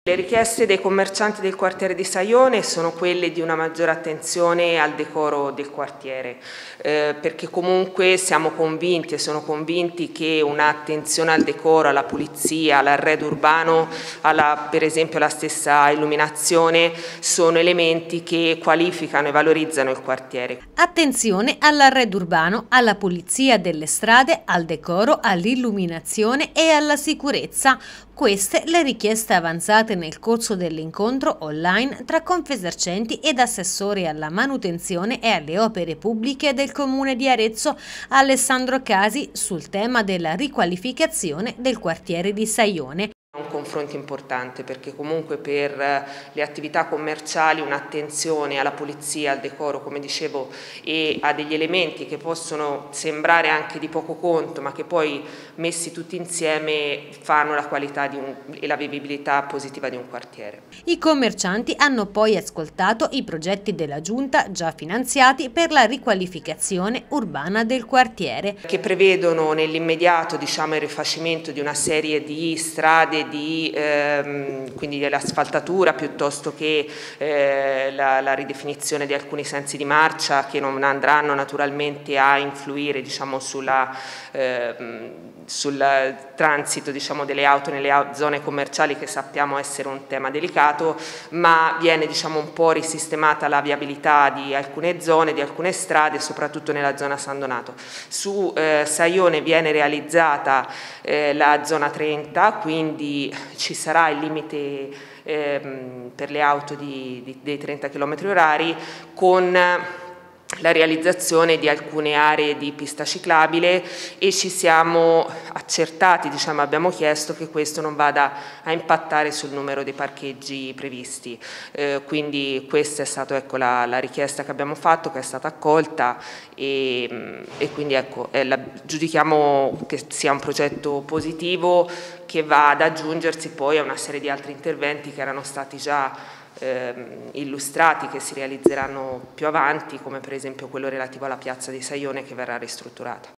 Le richieste dei commercianti del quartiere di Saione sono quelle di una maggiore attenzione al decoro del quartiere, perché comunque siamo convinti e sono convinti che un'attenzione al decoro, alla pulizia, all'arredo urbano, per esempio alla stessa illuminazione, sono elementi che qualificano e valorizzano il quartiere. Attenzione all'arredo urbano, alla pulizia delle strade, al decoro, all'illuminazione e alla sicurezza. Queste le richieste avanzate nel corso dell'incontro online tra Confesercenti ed assessori alla manutenzione e alle opere pubbliche del Comune di Arezzo, Alessandro Casi, sul tema della riqualificazione del quartiere di Saione. Un confronto importante, perché comunque per le attività commerciali un'attenzione alla pulizia, al decoro, come dicevo, e a degli elementi che possono sembrare anche di poco conto, ma che poi messi tutti insieme fanno la qualità e la vivibilità positiva di un quartiere. I commercianti hanno poi ascoltato i progetti della Giunta già finanziati per la riqualificazione urbana del quartiere, che prevedono nell'immediato, diciamo, il rifacimento di una serie di strade, quindi dell'asfaltatura, piuttosto che la ridefinizione di alcuni sensi di marcia che non andranno naturalmente a influire, diciamo, sul transito, diciamo, delle auto nelle zone commerciali, che sappiamo essere un tema delicato, ma viene, diciamo, un po' risistemata la viabilità di alcune zone, di alcune strade, soprattutto nella zona San Donato. Su Saione viene realizzata la zona 30, quindi ci sarà il limite per le auto dei 30 km/h, con la realizzazione di alcune aree di pista ciclabile, e ci siamo accertati, diciamo, abbiamo chiesto che questo non vada a impattare sul numero dei parcheggi previsti, quindi questa è stata, ecco, la richiesta che abbiamo fatto, che è stata accolta, e quindi, ecco, giudichiamo che sia un progetto positivo che va ad aggiungersi poi a una serie di altri interventi che erano stati già illustrati, che si realizzeranno più avanti, come per esempio quello relativo alla piazza di Saione, che verrà ristrutturata.